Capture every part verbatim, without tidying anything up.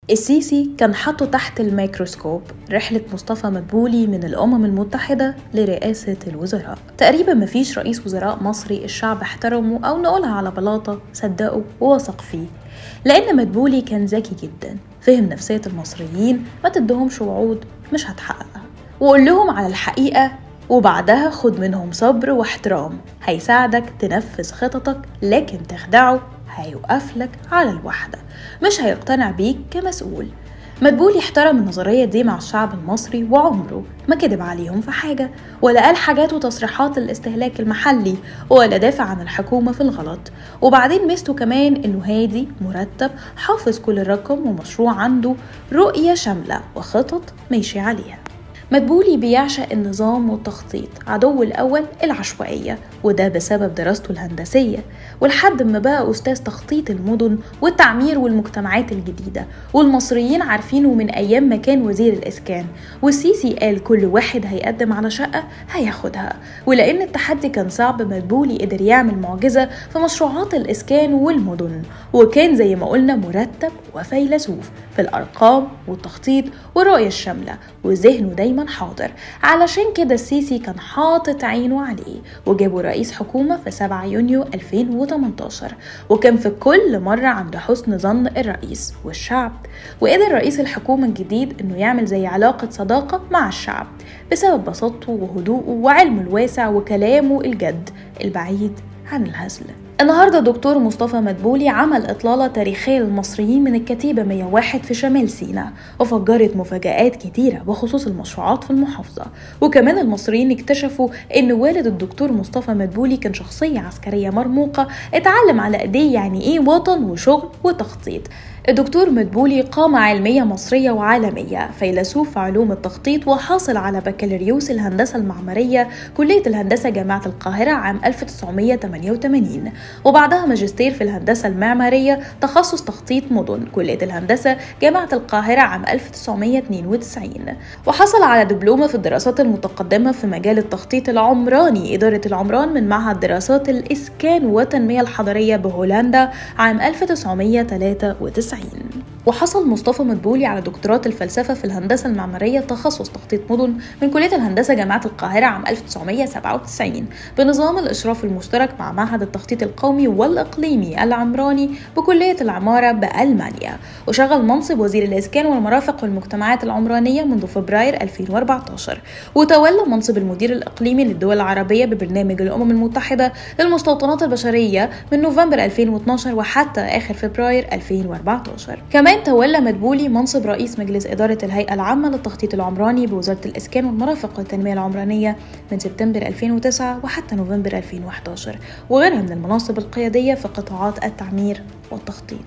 السيسي كان حاطه تحت الميكروسكوب رحلة مصطفى مدبولي من الأمم المتحدة لرئاسة الوزراء. تقريبا مفيش رئيس وزراء مصري الشعب احترمه أو نقولها على بلاطة صدقه ووثق فيه، لأن مدبولي كان ذكي جدا، فهم نفسية المصريين، ما تدهمش وعود مش هتحققها، وقول لهم على الحقيقة وبعدها خد منهم صبر واحترام هيساعدك تنفذ خططك، لكن تخدعه هيوقفلك على الوحدة، مش هيقتنع بيك كمسؤول. مدبولي احترم النظرية دي مع الشعب المصري وعمره ما كدب عليهم في حاجة، ولا قال حاجات وتصريحات للاستهلاك المحلي، ولا دافع عن الحكومة في الغلط. وبعدين ميزته كمان انه هادي مرتب، حافظ كل رقم، ومشروع عنده رؤية شاملة وخطط ماشي عليها. مدبولي بيعشق النظام والتخطيط، عدو الأول العشوائية، وده بسبب دراسته الهندسية، ولحد ما بقى أستاذ تخطيط المدن والتعمير والمجتمعات الجديدة، والمصريين عارفينه من أيام ما كان وزير الإسكان. والسيسي قال كل واحد هيقدم على شقة هياخدها، ولأن التحدي كان صعب مدبولي قدر يعمل معجزة في مشروعات الإسكان والمدن، وكان زي ما قلنا مرتب وفيلسوف في الأرقام والتخطيط والرؤية الشاملة، وذهنه دايما حاضر. علشان كده السيسي كان حاطط عينه عليه وجابه رئيس حكومة في سبعة يونيو ألفين وتمنتاشر، وكان في كل مرة عند حسن ظن الرئيس والشعب. وقدر رئيس الحكومة الجديد انه يعمل زي علاقة صداقة مع الشعب بسبب بساطته وهدوءه وعلمه الواسع وكلامه الجد البعيد عن الهزل. النهاردة دكتور مصطفى مدبولي عمل إطلالة تاريخية للمصريين من الكتيبة مية وواحد في شمال سيناء، وفجرت مفاجآت كتيرة بخصوص المشروعات في المحافظة. وكمان المصريين اكتشفوا إن والد الدكتور مصطفى مدبولي كان شخصية عسكرية مرموقة، اتعلم على إيديه يعني إيه وطن وشغل وتخطيط. الدكتور مدبولي قامة علمية مصرية وعالمية، فيلسوف في علوم التخطيط، وحاصل على بكالوريوس الهندسة المعمارية كلية الهندسة جامعة القاهرة عام ألف وتسعمية تمانية وتمانين، وبعدها ماجستير في الهندسة المعمارية تخصص تخطيط مدن كلية الهندسة جامعة القاهرة عام ألف وتسعمية اتنين وتسعين، وحصل على دبلومة في الدراسات المتقدمة في مجال التخطيط العمراني إدارة العمران من معهد دراسات الإسكان والتنمية الحضرية بهولندا عام ألف وتسعمية تلاتة وتسعين. وحصل مصطفى مدبولي على دكتوراه الفلسفة في الهندسة المعمارية تخصص تخطيط مدن من كلية الهندسة جامعة القاهرة عام ألف وتسعمية سبعة وتسعين بنظام الإشراف المشترك مع معهد التخطيط القومي والإقليمي العمراني بكلية العمارة بألمانيا، وشغل منصب وزير الإسكان والمرافق والمجتمعات العمرانية منذ فبراير ألفين وأربعتاشر، وتولى منصب المدير الإقليمي للدول العربية ببرنامج الأمم المتحدة للمستوطنات البشرية من نوفمبر ألفين واثناشر وحتى آخر فبراير ألفين وأربعتاشر. كمان تولى مدبولي منصب رئيس مجلس إدارة الهيئة العامة للتخطيط العمراني بوزارة الإسكان والمرافق والتنمية العمرانية من سبتمبر ألفين وتسعة وحتى نوفمبر ألفين وأحد عشر، وغيرها من المناصب القيادية في قطاعات التعمير والتخطيط.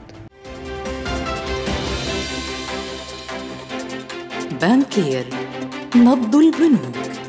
بانكير، نبض البنوك.